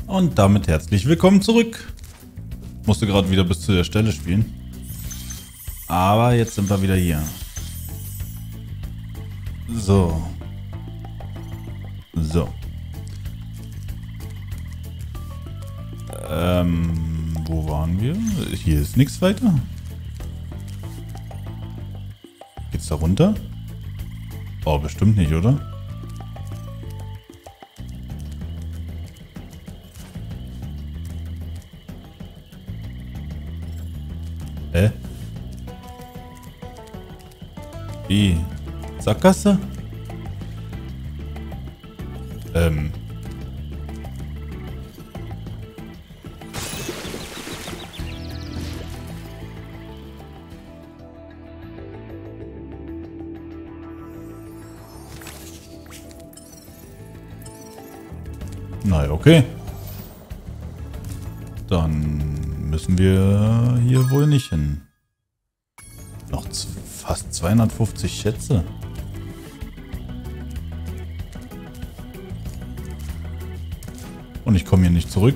Und damit herzlich willkommen zurück. Musste gerade wieder bis zu der Stelle spielen. Aber jetzt sind wir wieder hier. So. Wo waren wir? Hier ist nichts weiter. Geht's da runter? Oh, bestimmt nicht, oder? Hä? Wie? Sackgasse? Naja, okay. Dann müssen wir hier wohl nicht hin. Noch fast 250 Schätze. Und ich komme hier nicht zurück.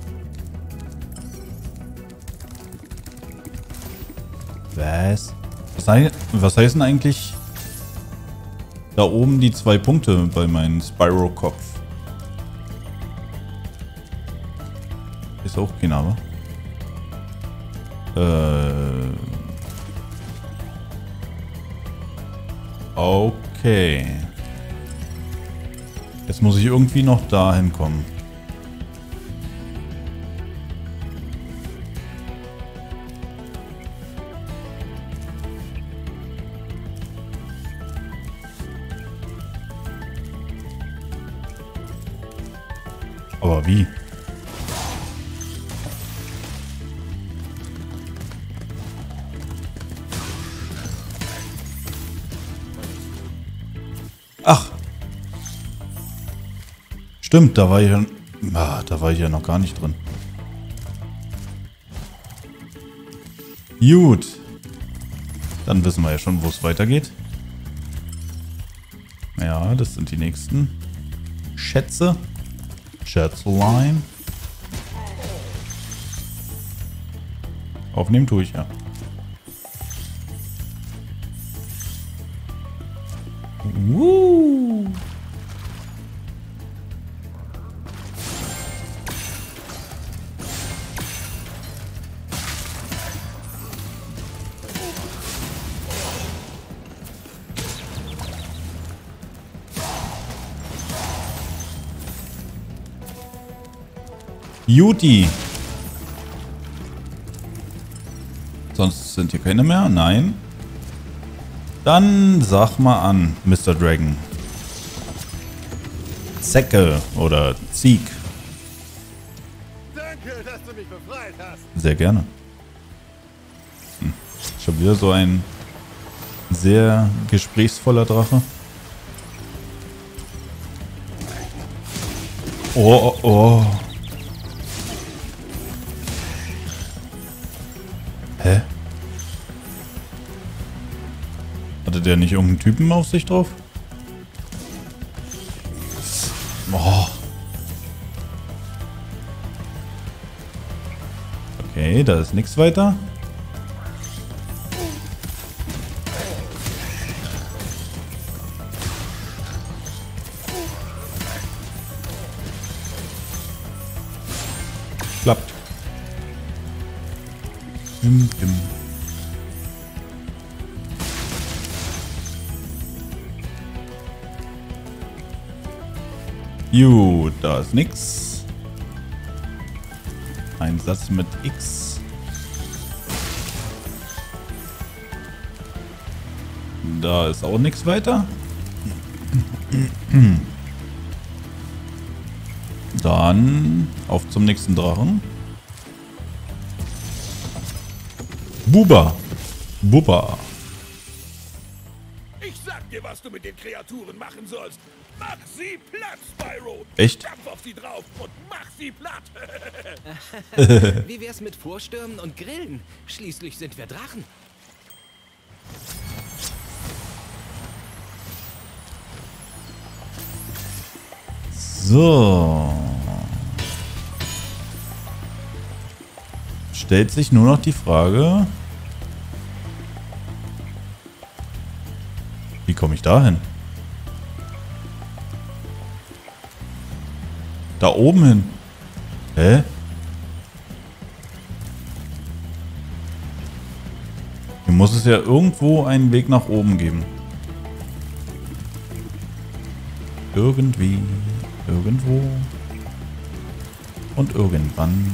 Was? Was heißen eigentlich da oben die 2 Punkte bei meinem Spyro-Kopf? Ist auch kein Name. Okay. Jetzt muss ich irgendwie noch dahin kommen. Aber wie? Ach. Stimmt, da war ich ja noch gar nicht drin. Gut. Dann wissen wir ja schon, wo es weitergeht. Ja, das sind die nächsten Schätze. Schätzelein. Aufnehmen tue ich ja. Juti. Sonst sind hier keine mehr? Nein. Dann sag mal an, Mr. Dragon. Zecke oder Zieg. Danke, dass du mich befreit hast. Sehr gerne. Schon wieder so ein sehr gesprächsvoller Drache. Oh, oh, oh. Hä? Hatte der nicht irgendeinen Typen auf sich drauf? Oh. Okay, da ist nichts weiter. Klappt. Gut, da ist nix. Ein Satz mit X. Da ist auch nichts weiter. Dann auf zum nächsten Drachen. Buba. Bubba. Ich sag dir, was du mit den Kreaturen machen sollst. Mach sie platt, Spyro. Echt? Stampf auf sie drauf und mach sie platt. Wie wär's mit Vorstürmen und Grillen? Schließlich sind wir Drachen. So. stellt sich nur noch die Frage, wie komme ich da hin? Da oben hin. Hä? Hier muss es ja irgendwo einen Weg nach oben geben. Irgendwie, irgendwo und irgendwann.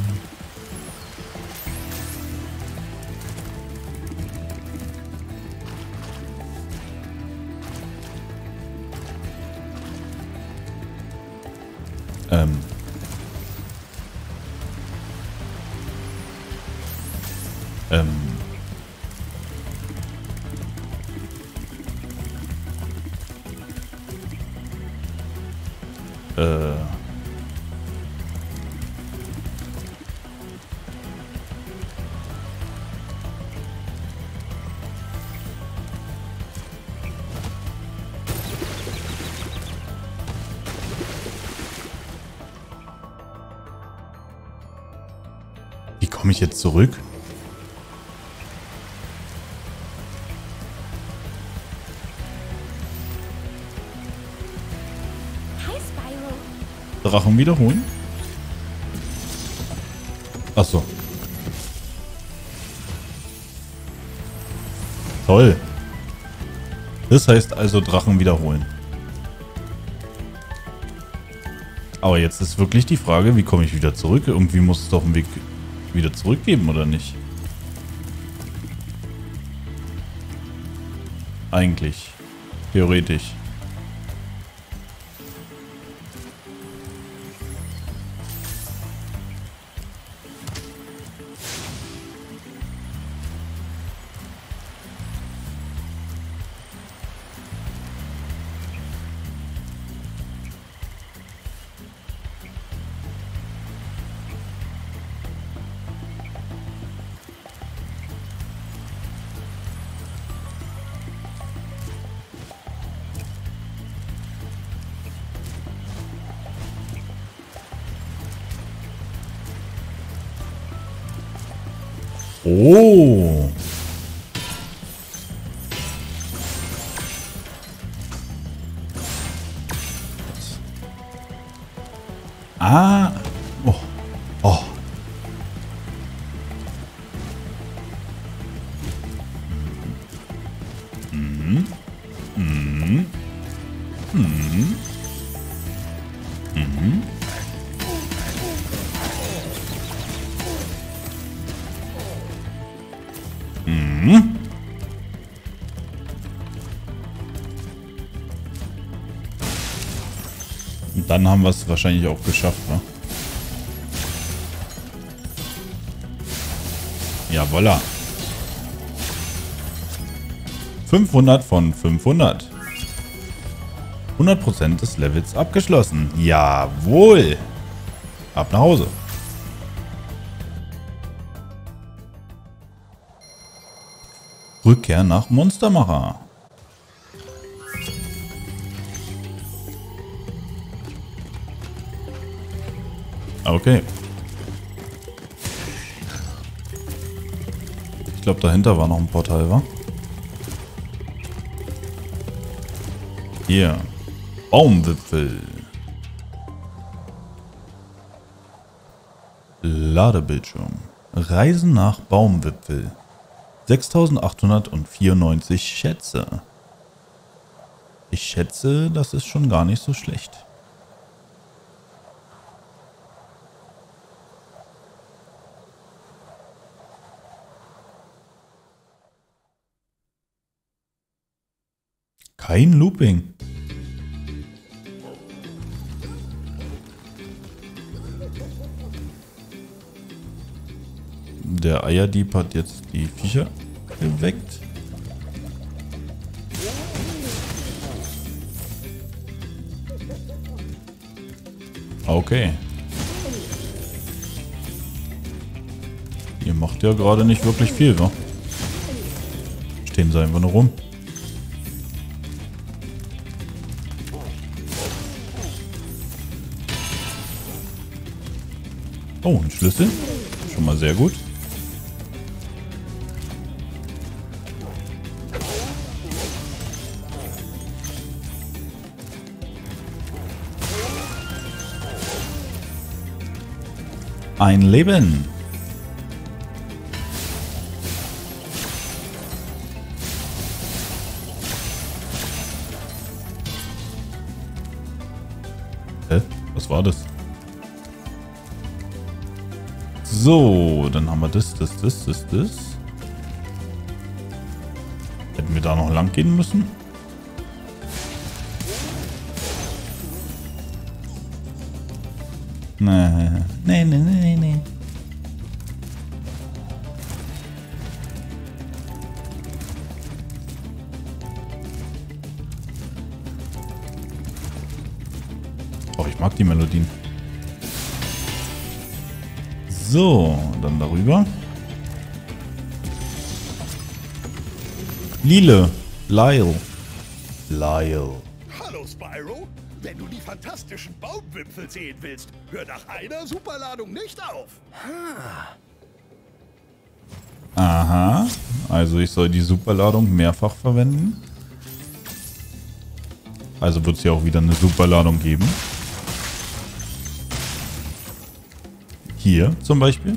Ähm. Wie komme ich jetzt zurück? Hi, Spyro. Drachen wiederholen? Ach so. Toll. Das heißt also Drachen wiederholen. Aber jetzt ist wirklich die Frage, wie komme ich wieder zurück? Irgendwie muss es doch einen Weg wieder zurückgeben, oder nicht? Eigentlich. Theoretisch. Oh. Ah. Oh. Oh. Mhm. Mhm. Mhm. Mhm. Mhm. Und dann haben wir es wahrscheinlich auch geschafft, ne? Jawolla. 500 von 500. 100% des Levels abgeschlossen. Jawohl. Ab nach Hause. Rückkehr nach Monstermacher. Okay. Ich glaube, dahinter war noch ein Portal, wa? Hier. Baumwipfel. Ladebildschirm. Reisen nach Baumwipfel. 6894 Schätze. Ich schätze, das ist schon gar nicht so schlecht. Kein Looping. Der Eierdieb hat jetzt die Viecher geweckt. Okay. Ihr macht ja gerade nicht wirklich viel, wa? Stehen sie einfach nur rum. Oh, ein Schlüssel. Schon mal sehr gut. ein Leben. Was war das? So, dann haben wir das. Hätten wir da noch lang gehen müssen? Nee. Oh, ich mag die Melodien. So, dann darüber. Lyle. Hallo, Spyro. Wenn du die fantastischen Baumwipfel sehen willst, hör nach einer Superladung nicht auf. Aha. Also ich soll die Superladung mehrfach verwenden. Also wird es ja auch wieder eine Superladung geben. Hier zum Beispiel.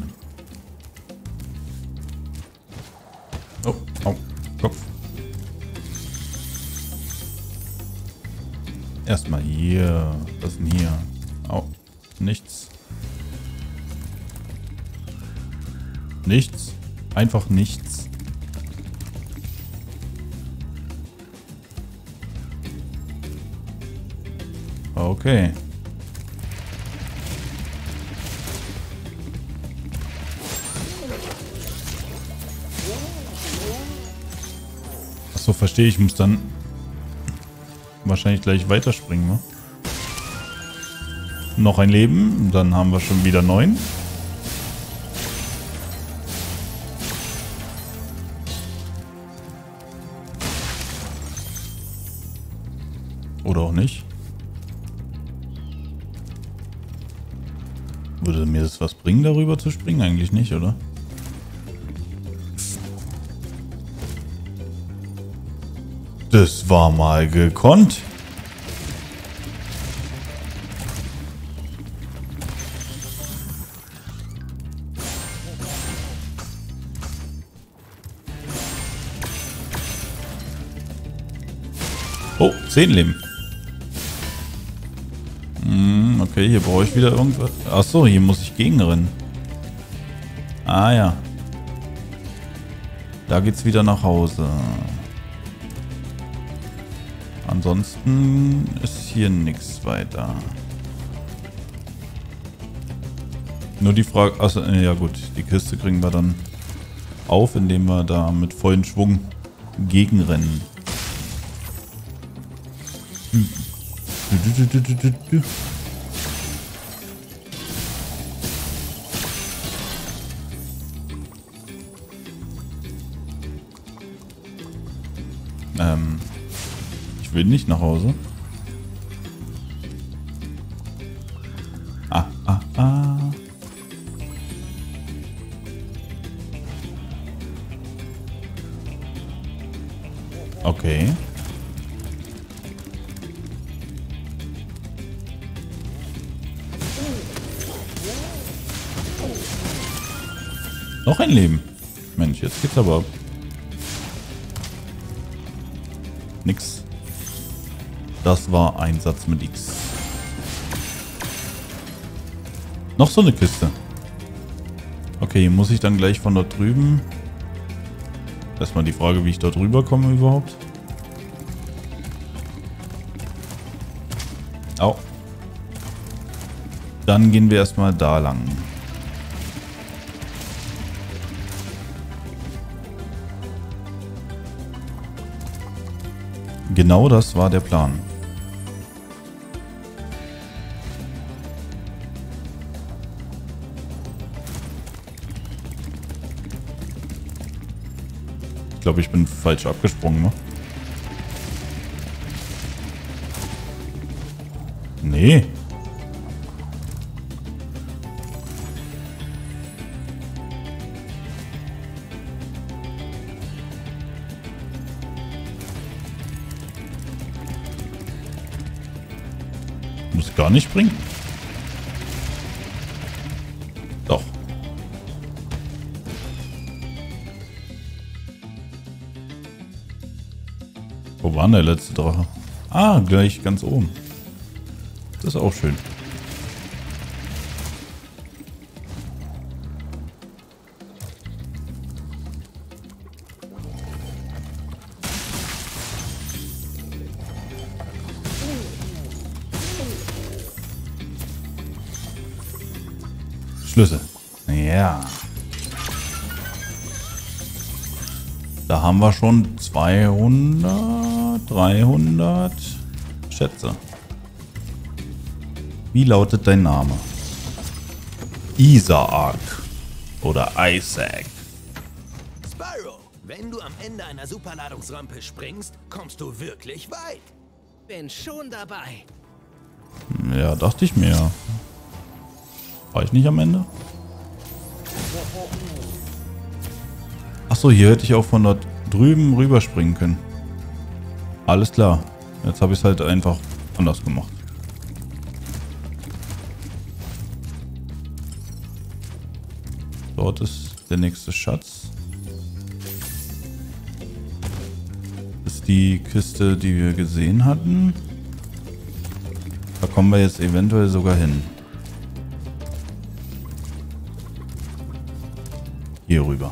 Oh, Kopf. Erstmal hier. Was ist denn hier? Oh, nichts. Nichts. Einfach nichts. Okay. Achso, verstehe ich. Muss dann wahrscheinlich gleich weiterspringen, ne? Noch ein Leben. Dann haben wir schon wieder 9. Oder auch nicht. Würde mir das was bringen, darüber zu springen? Eigentlich nicht, oder? Das war mal gekonnt. Oh, 10 Leben. Okay, hier brauche ich wieder irgendwas. Achso, hier muss ich gegenrennen. Ah ja. Da geht's wieder nach Hause. Ansonsten ist hier nichts weiter. Nur die Frage... Achso, ja gut. Die Kiste kriegen wir dann auf, indem wir da mit vollem Schwung gegenrennen. Ich will nicht nach Hause. Okay. Noch ein Leben. Mensch, jetzt geht's aber ab. Nix. Das war ein Satz mit X. Noch so eine Kiste. Okay, hier muss ich dann gleich von dort drüben. Erstmal die Frage, wie ich dort rüber komme überhaupt. Au. Dann gehen wir erstmal da lang. Genau das war der Plan. Ich glaube, ich bin falsch abgesprungen, ne? Nee. Muss gar nicht springen. Da war denn der letzte Drache? Ah, gleich ganz oben. Das ist auch schön. Schlüssel. Ja. Da haben wir schon 200, 300 Schätze. Wie lautet dein Name? Isaac. Oder Isaac. Spyro, wenn du am Ende einer Superladungsrampe springst, kommst du wirklich weit. Bin schon dabei. Ja, dachte ich mir. War ich nicht am Ende? Achso, hier hätte ich auch von dort drüben rüberspringen können. Alles klar. Jetzt habe ich es halt einfach anders gemacht. Dort ist der nächste Schatz. Das ist die Kiste, die wir gesehen hatten. Da kommen wir jetzt eventuell sogar hin. Hier rüber.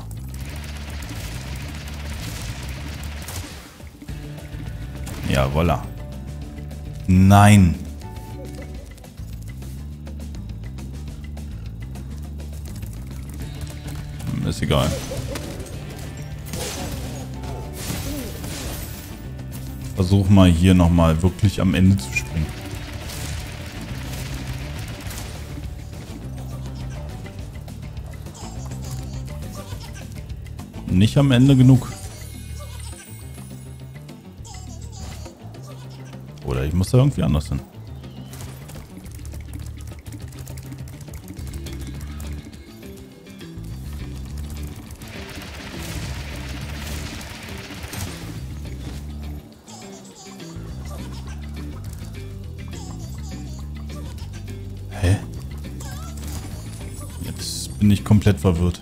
Ja, voilà. Nein. Ist egal. Versuch mal hier nochmal wirklich am Ende zu springen. Nicht am Ende genug. Oder ich muss da irgendwie anders hin. Hä? Jetzt bin ich komplett verwirrt.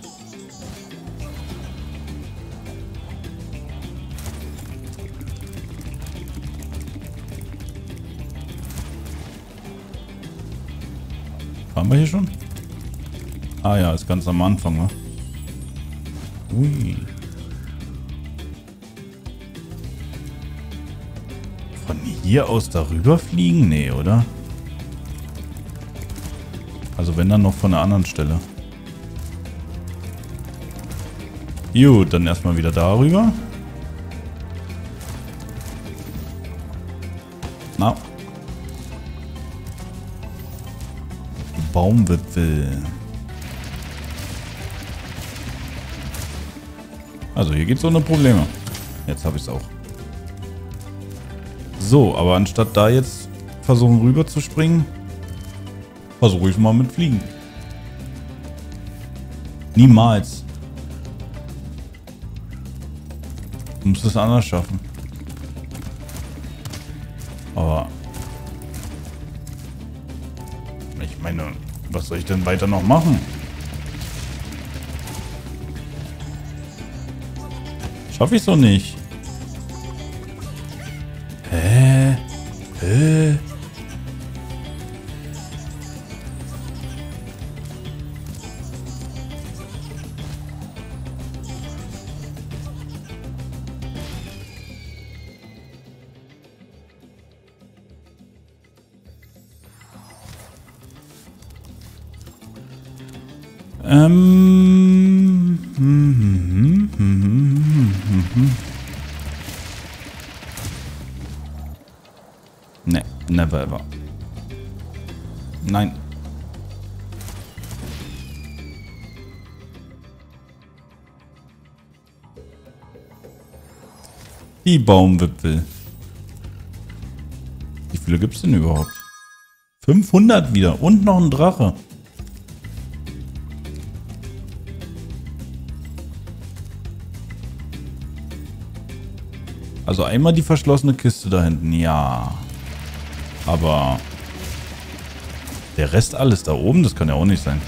Waren wir hier schon? Ah ja, ist ganz am Anfang, ne? Ui. Von hier aus darüber fliegen? Nee, oder? Also wenn dann noch von einer anderen Stelle. Gut, dann erstmal wieder darüber. Na. Baumwipfel. Also hier geht es ohne Probleme. Jetzt habe ich es auch. So, aber anstatt da jetzt versuchen rüber zu springen, versuche ich mal mit Fliegen. Niemals. Du musst es anders schaffen. Aber ich meine, was soll ich denn weiter noch machen? Schaffe ich so nicht. Hä? Hä? Ne, never ever. Nein. Die Baumwipfel. Wie viele gibt es denn überhaupt? 500 wieder und noch ein Drache. Also einmal die verschlossene Kiste da hinten, ja. Aber der Rest alles da oben, das kann ja auch nicht sein.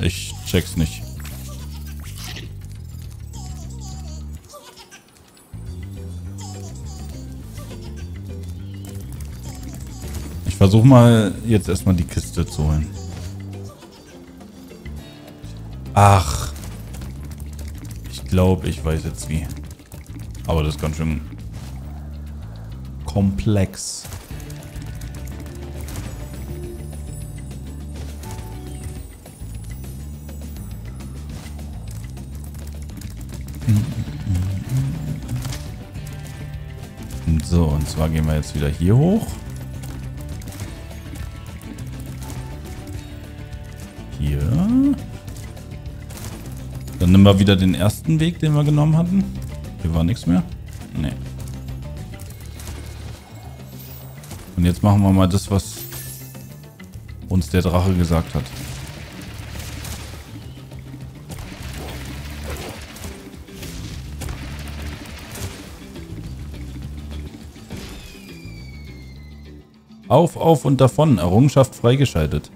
Ich check's nicht. Ich versuche mal jetzt erstmal die Kiste zu holen. Ach. Ich glaube, ich weiß jetzt wie. Aber das ist ganz schön komplex. So, und zwar gehen wir jetzt wieder hier hoch. Hier. Dann nehmen wir wieder den ersten Weg, den wir genommen hatten. Hier war nichts mehr. Nee. Und jetzt machen wir mal das, was uns der Drache gesagt hat. Auf, auf und davon. Errungenschaft freigeschaltet.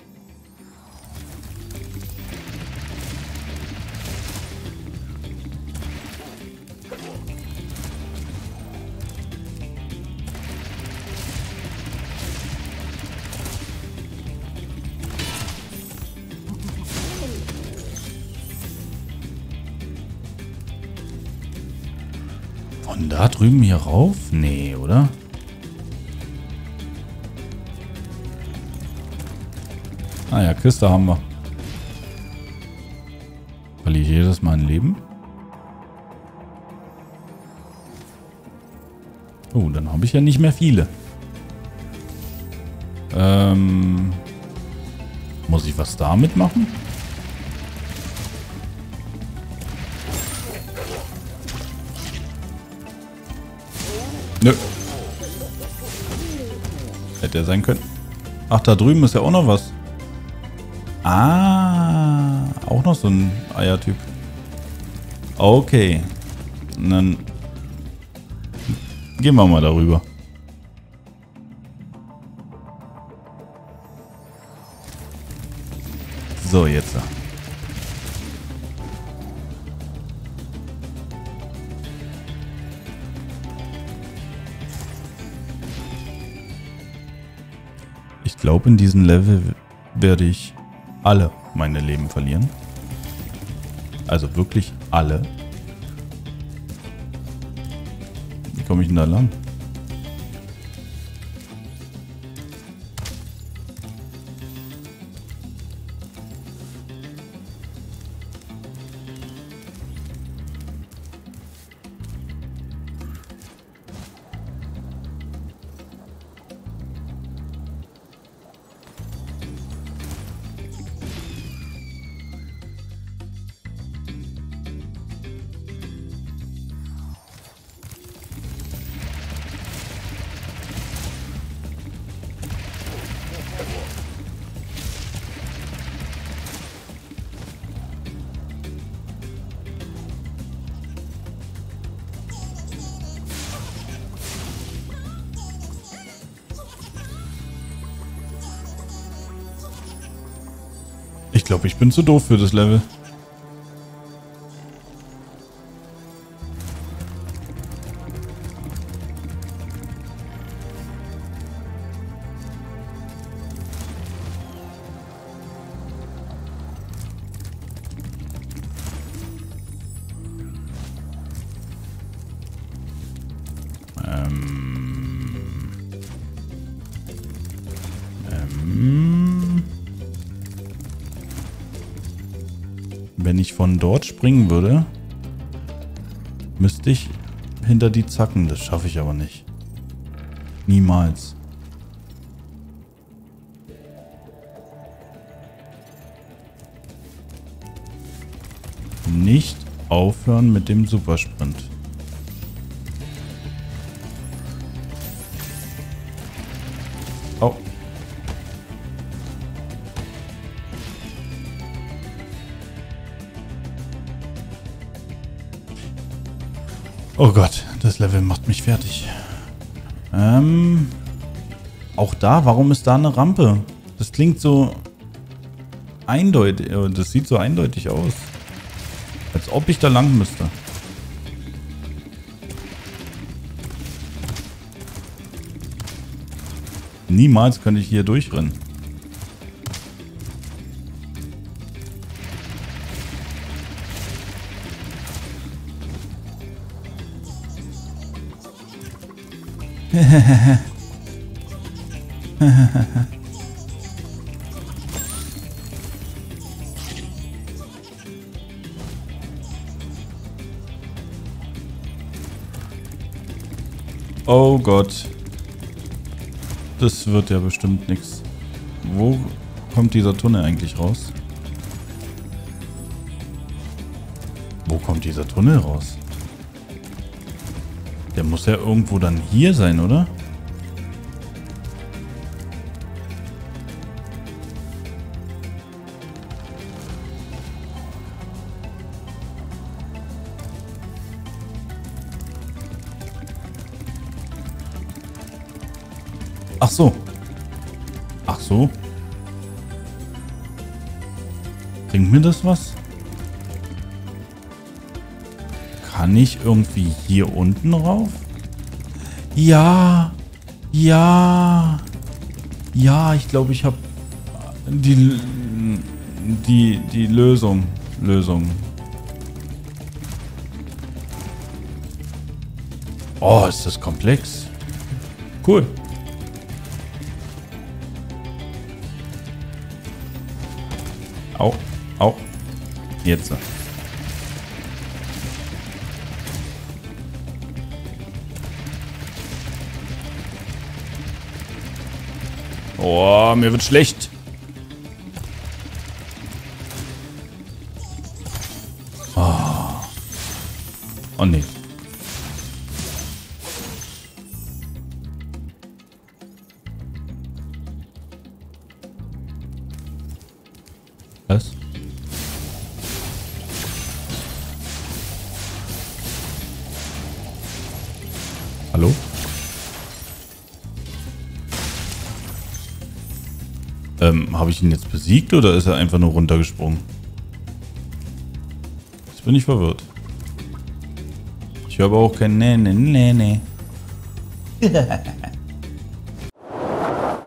Von da drüben hier rauf? Nee, oder? Ah ja, Kiste haben wir. Verliere ich jedes Mal ein Leben? Oh, dann habe ich ja nicht mehr viele. Muss ich was damit machen? Nö. Hätte er sein können. Ach, da drüben ist ja auch noch was. Ah, auch noch so ein Eiertyp. Okay. Und dann gehen wir mal darüber. So, jetzt. Ich glaube, in diesem Level werde ich alle meine Leben verlieren. Also wirklich alle. Wie komme ich denn da lang? Ich glaube, ich bin zu doof für das Level. Wenn ich von dort springen würde, müsste ich hinter die Zacken. Das schaffe ich aber nicht. Niemals. Nicht aufhören mit dem Supersprint. Oh. Oh Gott, das Level macht mich fertig. Auch da, warum ist da eine Rampe? Das klingt so... eindeutig. Das sieht so eindeutig aus. Als ob ich da lang müsste. Niemals könnte ich hier durchrennen. Oh Gott. Das wird ja bestimmt nichts. Wo kommt dieser Tunnel eigentlich raus? Wo kommt dieser Tunnel raus? Der muss ja irgendwo dann hier sein, oder? Ach so. Ach so. Bringt mir das was? Kann ich irgendwie hier unten rauf? Ja. Ja. Ja, ich glaube, ich habe die Lösung. Oh, ist das komplex. Cool. Au, au. Jetzt. Oh, mir wird schlecht. Oh nee. Was? Hallo? Habe ich ihn jetzt besiegt oder ist er einfach nur runtergesprungen? Jetzt bin ich verwirrt. Ich höre aber auch kein Nee.